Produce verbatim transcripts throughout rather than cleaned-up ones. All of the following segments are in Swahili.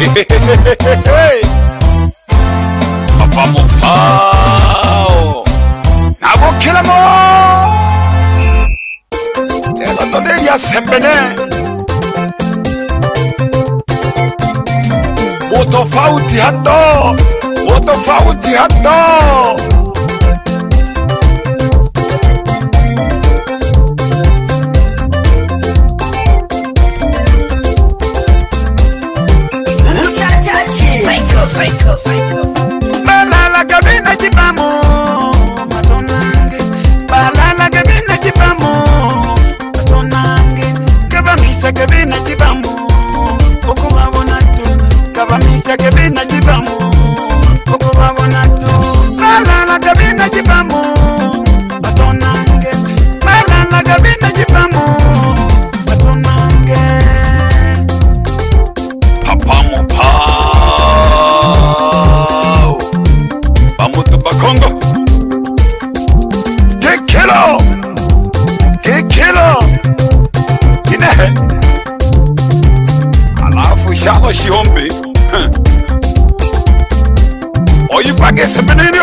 Papa Mopao Nabo Kilamo Ela Tode ya Sembene Moto Fauti Hato Moto Fauti Hato Balala kabina Jibamhu matonange Balala kabina Jibamhu matonange Kabamisha kabina Jibamhu okubabona tu Kabamisha kabina Jibamhu okubabona tu Balala kabina Jibamhu matonange Balala kabina Jibamhu matonange Papa Mopao Bamutu Bakongo Kekelo Kekelo Inehe Alafu shalo shihombe Oyipage sebenenyo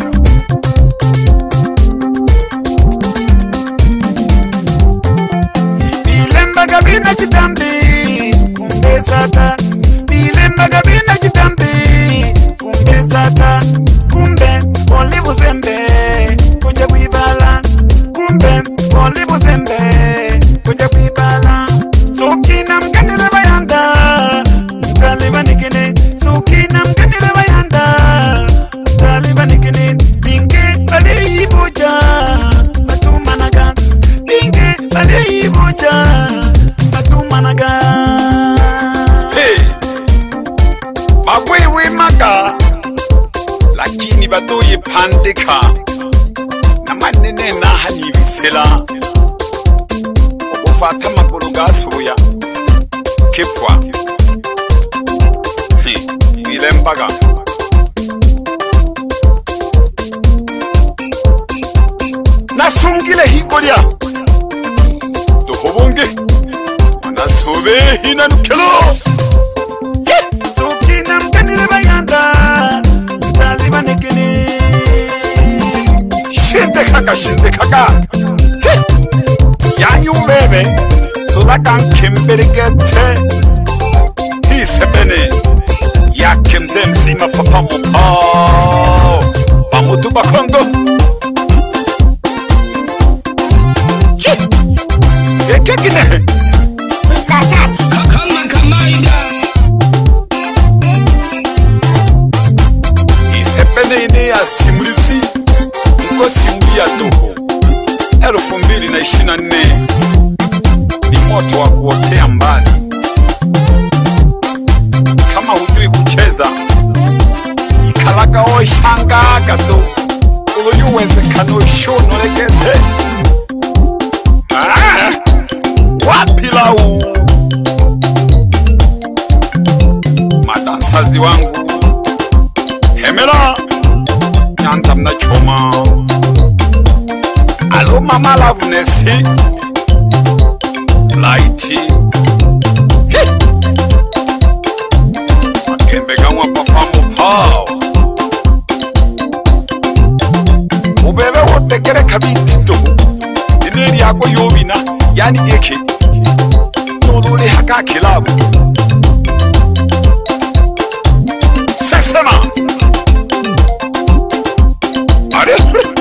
Bilemba gabina chitambi Kumbe sata Bilemba gabina chitambi Kumbe sata Kumbe olibu zembe Kuja kuibala Kumbe olibu zembe Kuja kuibala Sukina mkanile bayanda Mkaliba nikine Sukina mkanile bayanda Mkaliba nikine Binge bali ibuja Batumanaga Binge bali ibuja Batumanaga Hey Mabwewe maka Lakini badoye pandeka na manene na hani bisela obufata maguru gasuya kepwa ilembaga nasungile hikolia dohobonge nasobe hinanukelo sukina mkanile bayanda Taliba nikini Shinde kaka shinde kaka Yanyu bebe Tulakan kimberigete Hisebene Ya kimze mzima Papa Mopao Bamutu Bakongo Kekekine Usatati Kakanga Kamaida Isepene ine ya simulizi Mko simulia toho Elfu mbili na ishirini na nne Ni moto wa kuotea mbali Kama hujui kucheza Ikalaga oishanga gato Uluyuwezekano shono legete Ah Wapi lau Madansazi wangu Hemela Nyanta mnachoma Alo mama lavunesi Lighti Makembe gangwa Papa Mopao Ubebe wote kere kabiti toho Ineri yako yobina Yani geke Nolole haka kilabu Sesema Are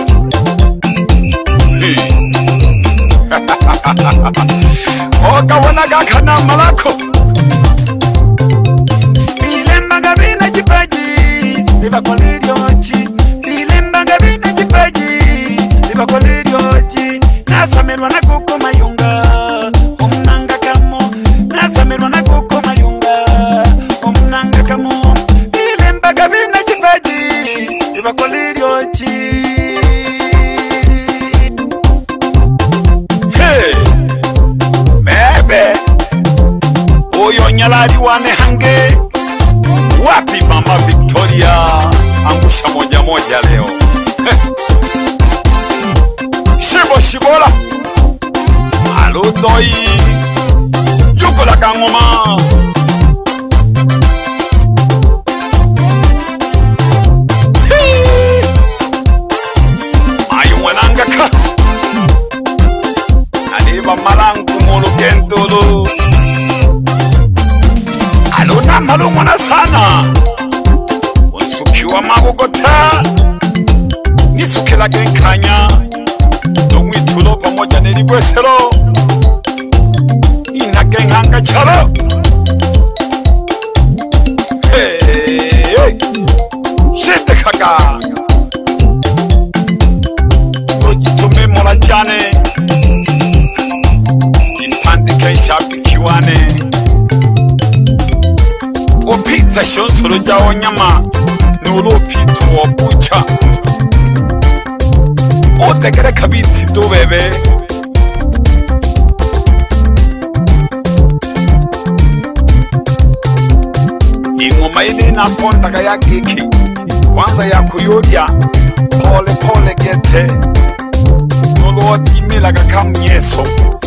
Oka wanaga kana malako Bilemba gabina jipaji Liba kwa lidiochi Bilemba gabina jipaji Liba kwa lidiochi Nasamirwa na kuko mayunga Omnanga kamo Nasamirwa na kuko mayunga Omnanga kamo Bilemba gabina jipaji Liba kwa lidiochi Hey Bebe Oyo nyalari wane hange Wapi mama Victoria Angusha moja moja leo Shibo shibola Alutoi Yuko la Kang'wa nganga charo. Hey, hey. Shete kaka. Ojitume mola jane. Impande kaisha pikiwane. Opita shonsoro jao nyama. Nolo pitu wabucha. Otegere kabiti do bebe. Ingoma ile na ponda kaya kiki. Kwanza ya kuyodia. Pole pole gete. Nolo watimila kakamyeso.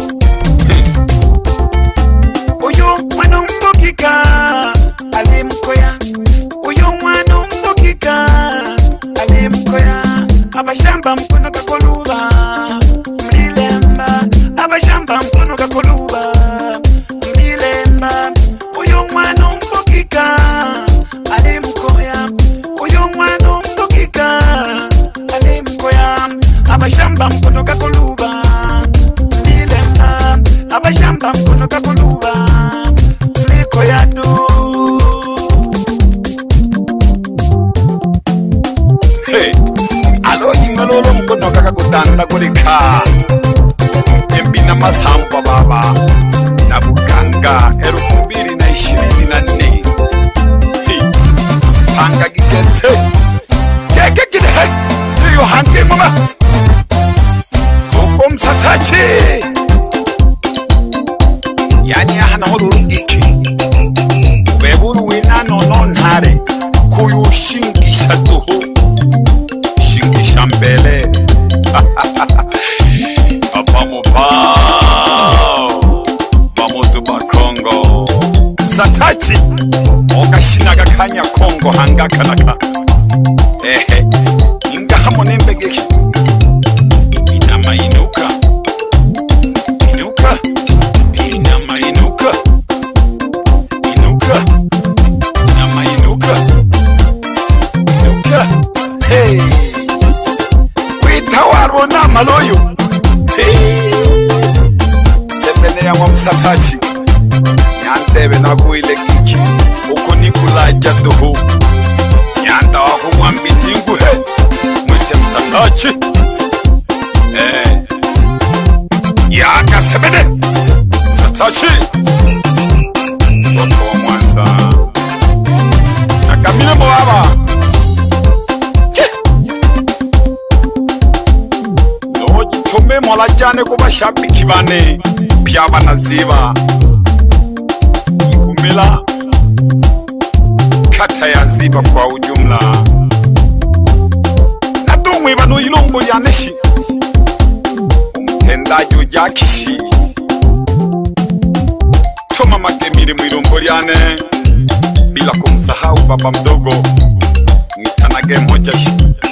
Uyo mwana mbokika. Alimkoya. Uyo mwana mbokika. Alimkoya. Abashamba mkono kakoluba. Mlilemba. Abashamba mkono kakoluba. Mlilemba. Uyo mwana mbokika. Alimkoya. Uyo mwana mbokika. Alimkoya. Abashamba mkono kakoluba. Mlilemba. Abashamba mkono kakoluba. Mlikoya du. Hey. Alo ingololo mkono kaka kutanda kulika. Mbina masamba baba. Na buganga elfu mbili na ishirini na nne. Hey. Panga gigete. Keke gide hai. Iyo hangi mama. Zuko msatachi. Yani hana holuru iki. Weburu wina nonontare. Kuyushingisha tuhu. Shingisha mbele. Apamo pao. Bamudu bakongo. Satachi. Okashinaga kanya kongo hangaka naka. Ehe. Inga hamo nembegeki. Inama inuka. Inuka. Inama inuka. Inuka. Inama inuka. Inuka. Hey. Witawaro na maloyo. Hey. Sepene ya wamsatachi. Nyandebe na kuile kiki. Uko nikulaja duhu. Nyanda wahu mwambitingu he. Mwite msatachi. Eh. Yaka sepene. Msatachi. Toto wa Mwanza. Nakamile mwaba. Nojitume mola jane kubashabiki bane. Pia banaziba. Ikumila. Kata ya ziba kwa ujumla. Nadumwe bano ilombo ya neshi. Umtendaji ujakishi. Toma makemiri mwilombo liane. Bila kumsahau baba mdogo. Mwitanage mojashi.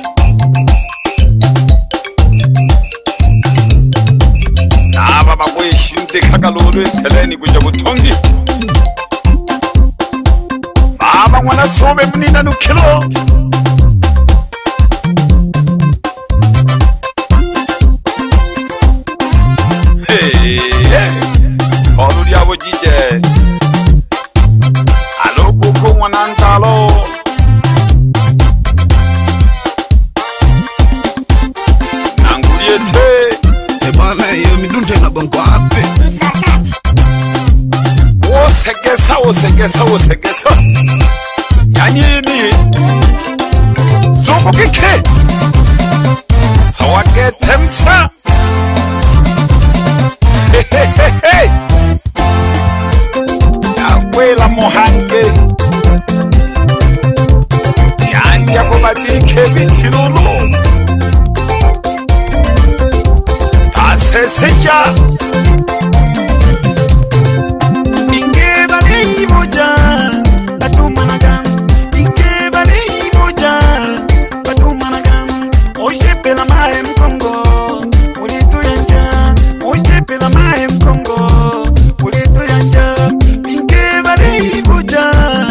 Na baba mweshi mteka lolo teleni kuja butongi. Baba Mwanasome mnina nukilo. Hey, hey. Olu diabo jije. Alo buko mwanantalo. Nanguriete. Ebana yo midunte na bongo ape. Msatati. Osegesa, osegesa, osegesa. Yanyini. Zungu kike. Sawagete msa. Hey, hey, hey, hey. Nakwela mohange. Yandia kubadike bitilulu. Taseseja. Ingeba liiboja. Batumanaga. Ingeba liiboja. Batumanaga. Oshepela mae mkongo. Ulitu yanja. Oshepela mae mkongo. Ulitu yanja. Ingeba liiboja.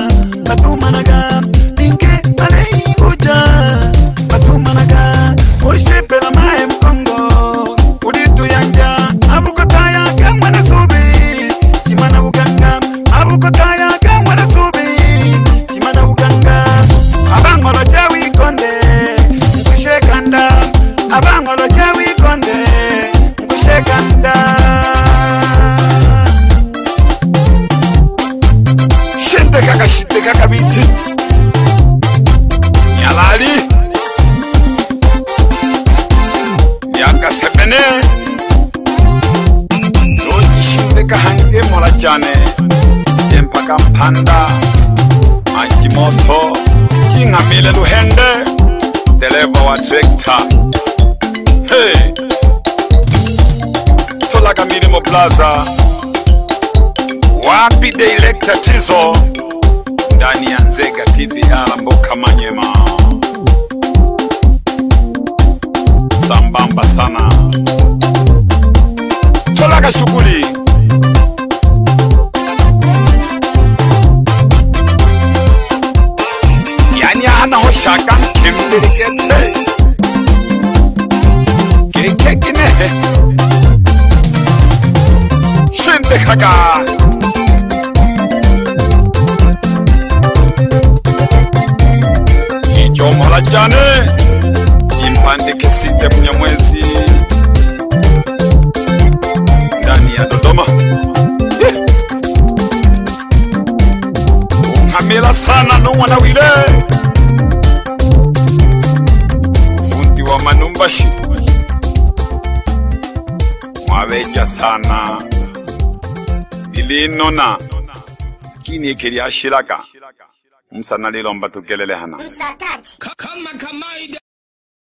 jane jempaka mpanda majimoto chingamile luhende dereva wa trekta. Hey, tolaga milimo plaza wapi director Tizo ndani ya Nzega T V alamboka manyema sambamba sana tolaga shughuli yani hana hoshaka kimdirikete kekekine shinde kaga Jomola jane impande kesite Mnyamwezi ndani ya Dodoma. Yeah. Ungamela sana no Wanawile fundi wa manumbashi mwabeja sana ilinona kini ekeli ashiraka Msana lilomba tukelele hana. Msatati. Kama kamaida.